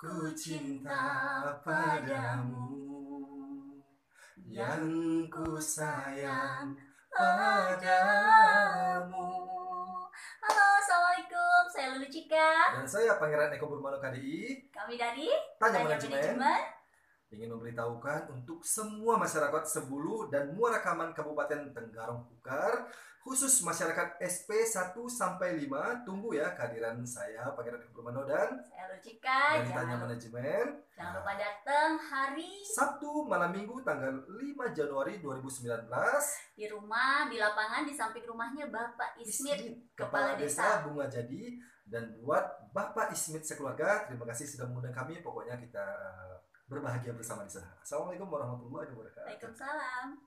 Ku cinta padamu, yang ku sayang padamu. Halo, Assalamualaikum. Saya Lulu Cika. Dan saya Pangeran Eko Burmano KDI. Kami dari Tanya Manajemen ingin memberitahukan untuk semua masyarakat Sebulu dan Muarakaman Kabupaten Tenggarong Ukar, khusus masyarakat SP 1 sampai 5, tunggu ya kehadiran saya Pangeran Eko Burmano dan saya Lulu Cika. dari Tanya Manajemen. Jangan lupa datang hari Sabtu malam Minggu tanggal 5 Januari 2019 di rumah, di lapangan, di samping rumahnya Bapak Ismit, Kepala Desa Bunga Jadi. Dan buat Bapak Ismit sekeluarga, terima kasih sudah mengundang kami. Pokoknya kita berbahagia bersama di sana. Assalamualaikum warahmatullahi wabarakatuh. Waalaikumsalam.